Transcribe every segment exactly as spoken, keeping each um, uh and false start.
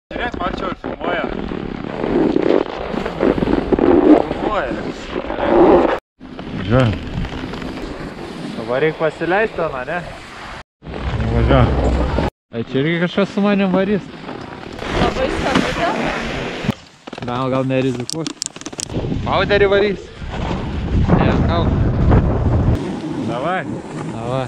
Žiūrėk, mačiau ir filmuoja. Filmuoja. Važiuojam. Dabar reikia pasileisti, Ana, ne? Važiuojam. Ai, čia irgi kažkas su manim varys. Labai skambutė. Gal, gal nerizikuos. Pauderį varys. Ne, kau. Davai. Davai.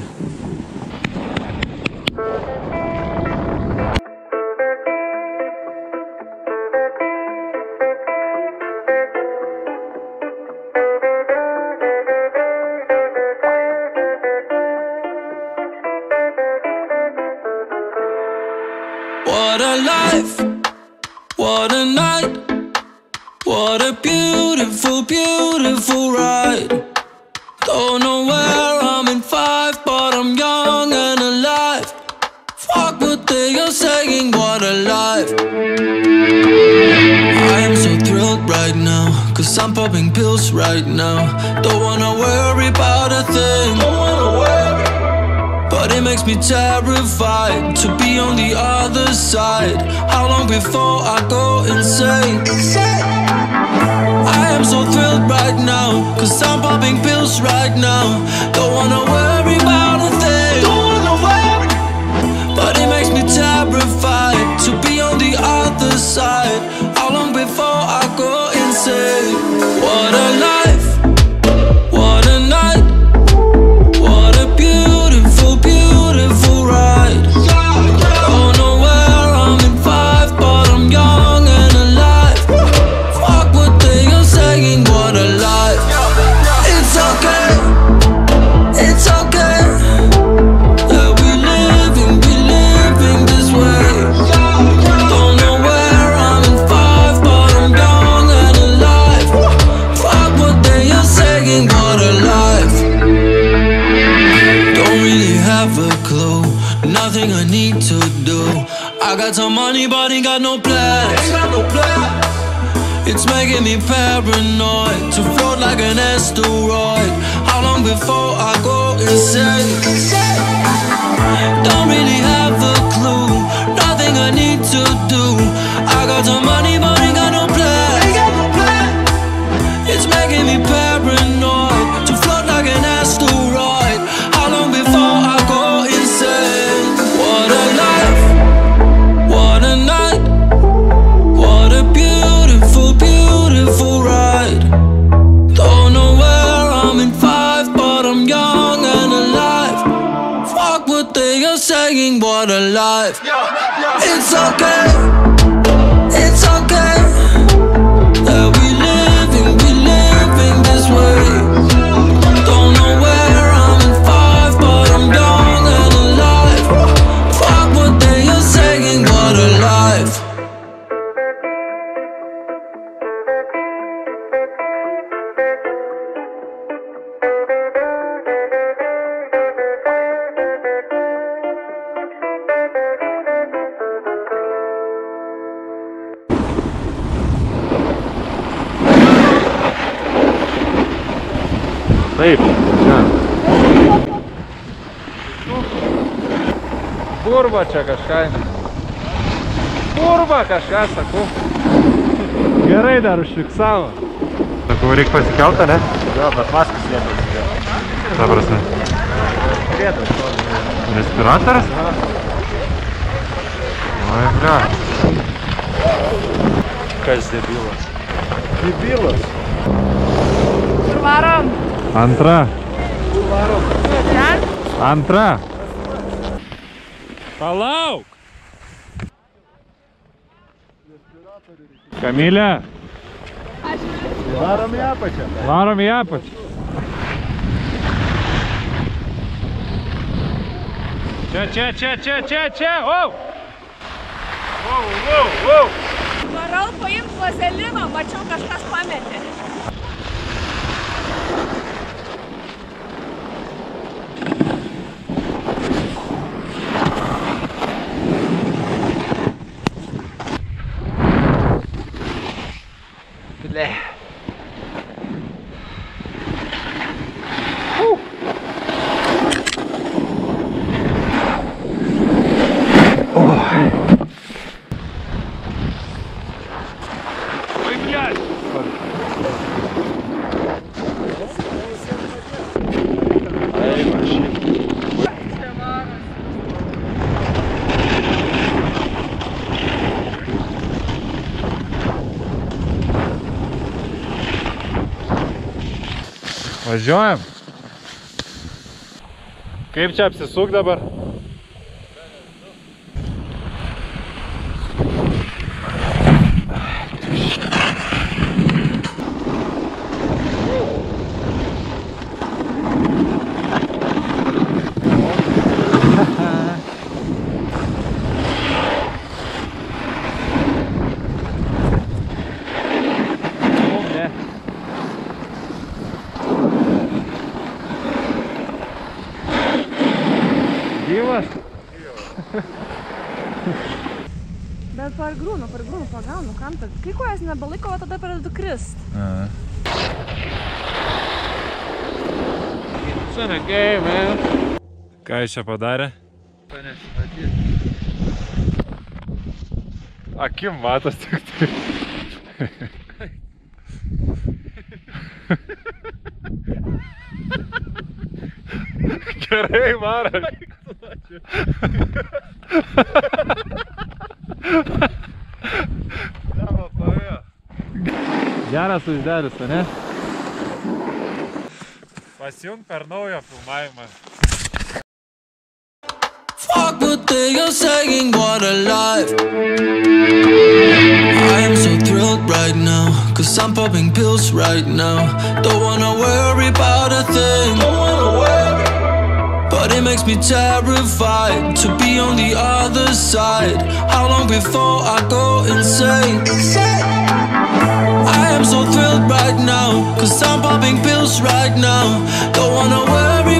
What a life, what a night, what a beautiful, beautiful ride. Don't know where I'm in five, but I'm young and alive. Fuck what they are saying, what a life. I am so thrilled right now, cause I'm popping pills right now. Don't wanna worry about a thing, don't wanna worry. But it makes me terrified to be on the other side. How long before I go insane? I am so thrilled right now, cause I'm popping pills right now. Don't wanna worry about a thing, don't wanna worry. But it makes me terrified to be on the other side. How long before I go insane? What a life, what a night, what a beautiful, beautiful ride. Don't know where I'm in five, but I'm young and alive. Fuck what they are saying, what a life. It's okay, it's okay that we living, we living this way. Don't know where I'm in five, but I'm young and alive. Fuck what they are saying, what a life. Don't really have a clue, nothing I need to do. I got some money but ain't got no plans. It's making me paranoid to float like an asteroid. How long before I go insane? Don't really have a clue, nothing I need to do. I got some money but ain't got no plans. It's making me paranoid to float like an asteroid. How long before I go insane? What a life, what a night, what a beautiful, beautiful ride. Don't know where I'm in five, but I'm young and alive. Fuck what they are saying, what a life. It's okay, it's okay that we living, we living this way. Don't know where I'm in five, but I'm young and alive. Fuck what they are saying, what a life. Taip, čia. Burba čia kažką. Burba kažką, sakau. Gerai dar užfiksavo. Sakau, reikia pasikeltą, ne? Jo, bet maskas vietas yra. Ta prasme. Vietas. Respiratorius? Oi, blia. Kas debilas? Debilas. Kur varom? Antra. Kur varom? Ten? Antra. Palauk. Kamilė. Varom į apačią. Varom į apačią. Čia, čia, čia, čia, čia, čia, wow! Wow, wow, wow! Varau paimt vazeliną, mačiau kažkas pametė. Ble. Važiuojam. Kaip čia apsisuk dabar? Gyvas? Bet pargrūnu, pargrūnu, pagaunu, kam tad? Kai kojas nebelaiko, o tada pradedu krist. It's in a game, man. Ką jis čia padarė? Akim matos tik tai. Gerai, varai. Geras vaizdelis, ne? Pasijung per naują filmavimą. Fuck what they are saying, what a life. I am so thrilled right now, cause I'm popping pills right now. Don't wanna worry about a thing, don't wanna worry. But it makes me terrified to be on the other side. How long before I go insane? I am so thrilled right now, cause I'm popping pills right now. Don't wanna worry